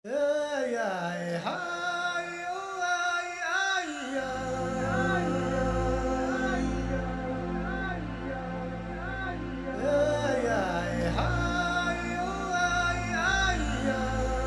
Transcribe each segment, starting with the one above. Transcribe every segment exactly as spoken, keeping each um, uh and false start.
Hey, ay, hi, oh, ay, ay, ay, hey, ay, hi, oh, ay,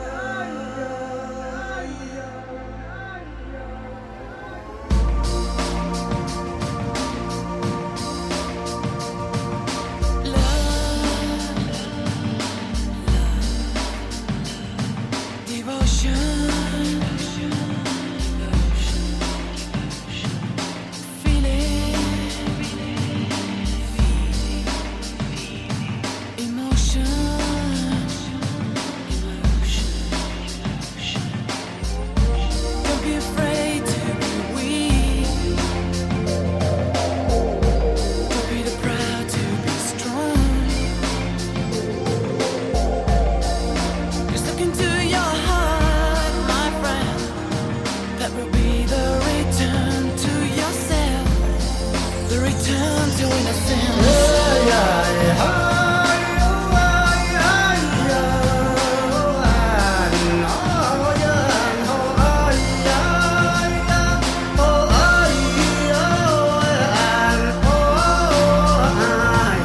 return to innocence. hey, ay, hi, oh, ay, ay, oh, ay, oh, yeah, oh, ay, ay, oh, ay, oh, ay, oh, ay,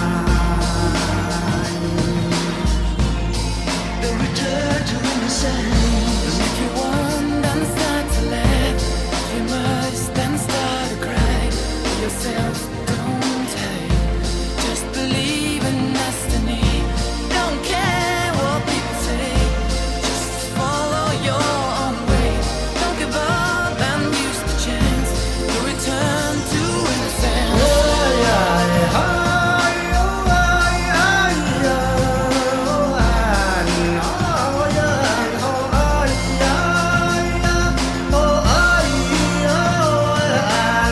The return to innocence. If you want, then start to laugh. If you must, then start to cry. Yourself, don't hate. Just believe in destiny. Don't care what people say. Just follow your own way. Don't give up and use the chance to return to innocence. hey, ay, hi, oh, ay, ay, oh, ay, oh, yeah, oh, ay, ay, oh, ay, oh, ay,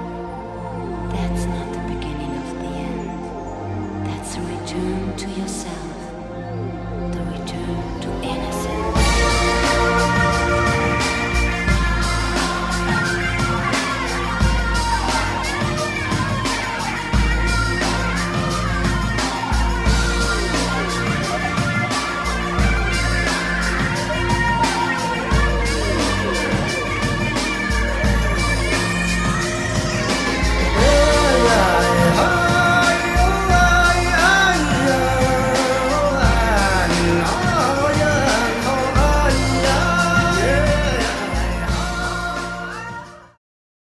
That's not the beginning of the end. That's a return to yourself.